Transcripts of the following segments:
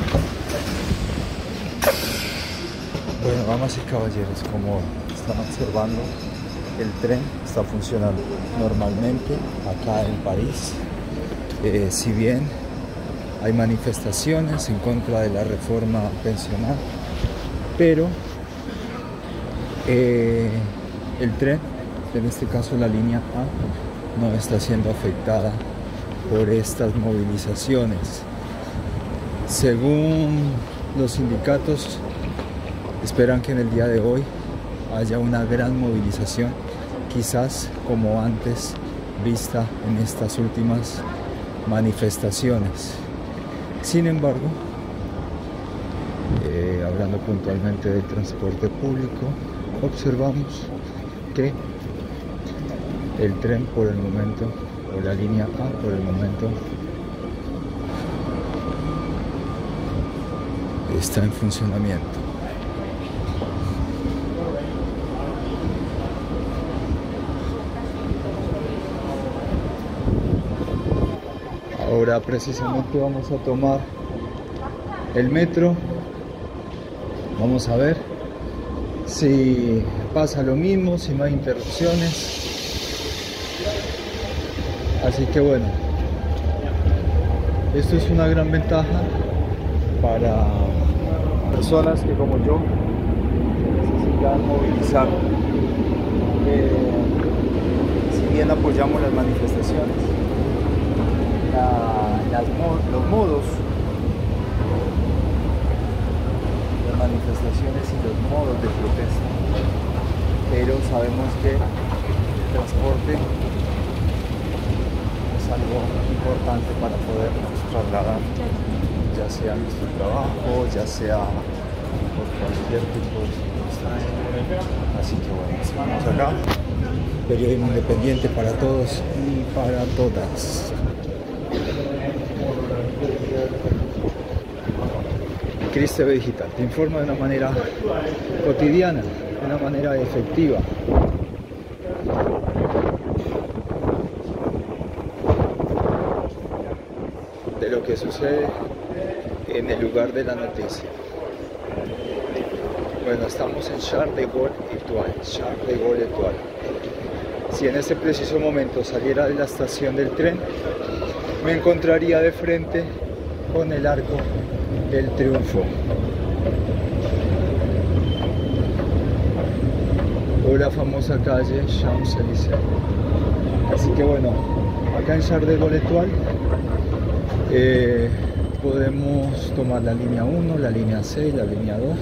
Bueno, damas y caballeros, como están observando, el tren está funcionando normalmente acá en París. Si bien hay manifestaciones en contra de la reforma pensional, pero el tren, en este caso la línea A, no está siendo afectada por estas movilizaciones. Según los sindicatos, esperan que en el día de hoy haya una gran movilización, quizás como antes vista en estas últimas manifestaciones. Sin embargo, hablando puntualmente del transporte público, observamos que el tren por el momento, o la línea A por el momento, está en funcionamiento. Ahora precisamente vamos a tomar el metro. Vamos a ver si pasa lo mismo, si no hay interrupciones. Así que bueno, esto es una gran ventaja para personas que como yo necesitan movilizar. Si bien apoyamos las manifestaciones, los modos, las manifestaciones y los modos de protesta, pero sabemos que el transporte es algo importante para podernos trasladar, ya sea a nuestro trabajo, ya sea por cualquier tipo de circunstancia. Así que bueno, seguimos acá. Periodismo independiente para todos y para todas. Cris TV Digital te informa de una manera cotidiana, de una manera efectiva. De lo que sucede en el lugar de la noticia. Bueno, estamos en Charles de Gaulle Étoile. Si en este preciso momento saliera de la estación del tren, me encontraría de frente con el Arco del Triunfo, o la famosa calle Champs-Élysées. Así que bueno, acá en Charles de Gaulle Étoile podemos tomar la línea 1, la línea 6, la línea 2,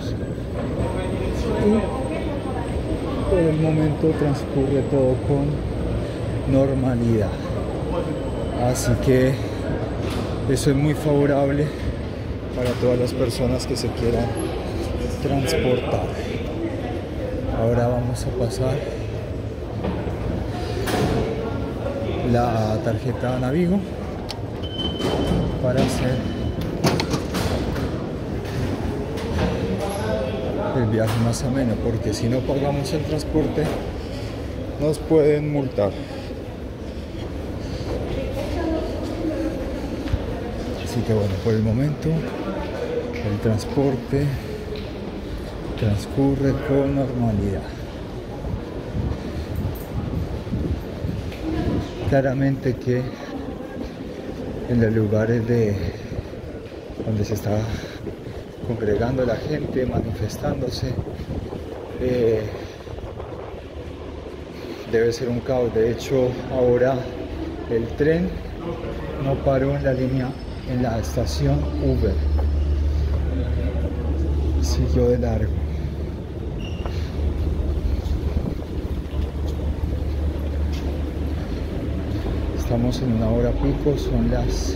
y por el momento transcurre todo con normalidad. Así que eso es muy favorable para todas las personas que se quieran transportar. Ahora vamos a pasar la tarjeta Navigo para hacer el viaje más ameno, porque si no pagamos el transporte nos pueden multar. Así que bueno, por el momento el transporte transcurre con normalidad. Claramente que en los lugares donde se está congregando la gente, manifestándose, debe ser un caos. De hecho, ahora el tren no paró en la estación Uber, siguió de largo. Estamos en una hora pico, son las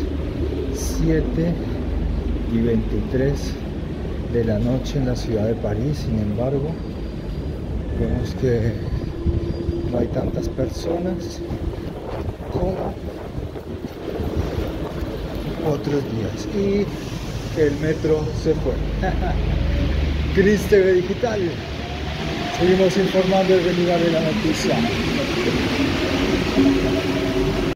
7:23 de la noche en la ciudad de París. Sin embargo, vemos que no hay tantas personas como otros días, y que el metro se fue. Cris TV Digital, seguimos informando desde el lugar de la noticia.